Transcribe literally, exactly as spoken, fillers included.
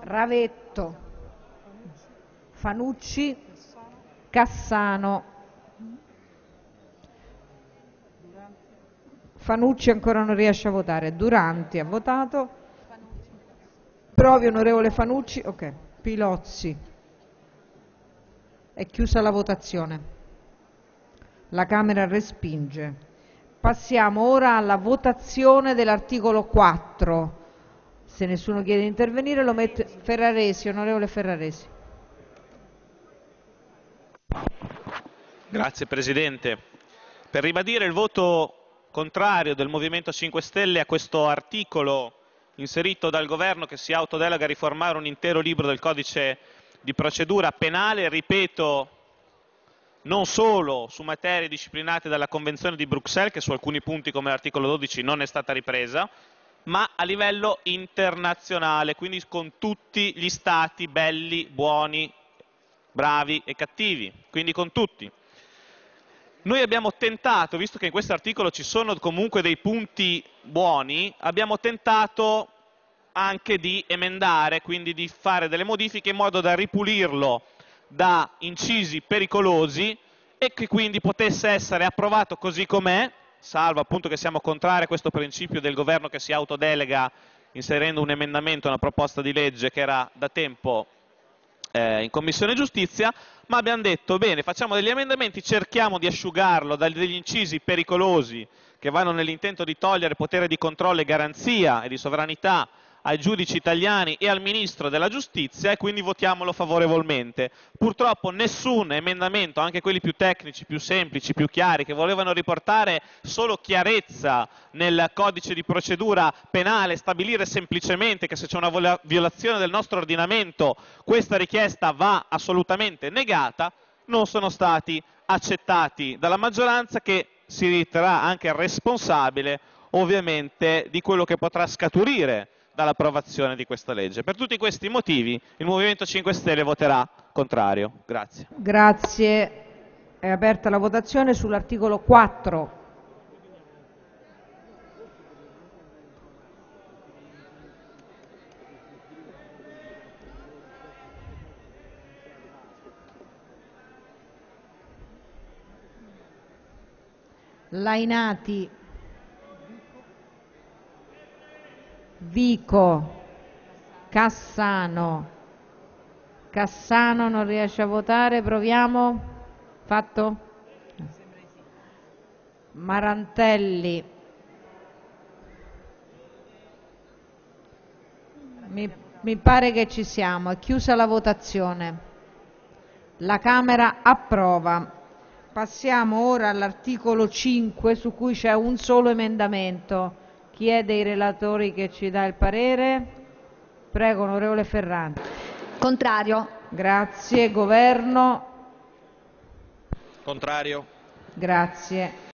Ravetto, Fanucci, Cassano. Fanucci ancora non riesce a votare. Duranti ha votato. Provi, onorevole Fanucci. Ok. Pilozzi. È chiusa la votazione. La Camera respinge. Passiamo ora alla votazione dell'articolo quattro. Se nessuno chiede di intervenire lo mette Ferraresi, onorevole Ferraresi. Grazie Presidente. Per ribadire il voto contrario del Movimento cinque Stelle a questo articolo inserito dal Governo che si autodelega a riformare un intero libro del codice di procedura penale, ripeto, non solo su materie disciplinate dalla Convenzione di Bruxelles, che su alcuni punti come l'articolo dodici non è stata ripresa, ma a livello internazionale, quindi con tutti gli stati belli, buoni, bravi e cattivi, quindi con tutti. Noi abbiamo tentato, visto che in questo articolo ci sono comunque dei punti buoni, abbiamo tentato anche di emendare, quindi di fare delle modifiche in modo da ripulirlo da incisi pericolosi e che quindi potesse essere approvato così com'è, salvo appunto che siamo contrari a questo principio del governo che si autodelega inserendo un emendamento, una proposta di legge che era da tempo eh, in Commissione Giustizia, ma abbiamo detto bene, facciamo degli emendamenti, cerchiamo di asciugarlo dagli incisi pericolosi che vanno nell'intento di togliere potere di controllo e garanzia e di sovranità ai giudici italiani e al Ministro della Giustizia e quindi votiamolo favorevolmente. Purtroppo nessun emendamento, anche quelli più tecnici, più semplici, più chiari, che volevano riportare solo chiarezza nel codice di procedura penale, stabilire semplicemente che se c'è una violazione del nostro ordinamento questa richiesta va assolutamente negata, non sono stati accettati dalla maggioranza che si riterrà anche responsabile ovviamente di quello che potrà scaturire dall'approvazione di questa legge. Per tutti questi motivi il Movimento cinque Stelle voterà contrario. Grazie. Grazie. È aperta la votazione sull'articolo quattro. Lainati, Vico, Cassano. Cassano non riesce a votare, proviamo. Fatto? Marantelli. Mi, mi pare che ci siamo, è chiusa la votazione. La Camera approva. Passiamo ora all'articolo cinque su cui c'è un solo emendamento. Chi è dei relatori che ci dà il parere? Prego, onorevole Ferrante. Contrario. Grazie. Governo? Contrario. Grazie.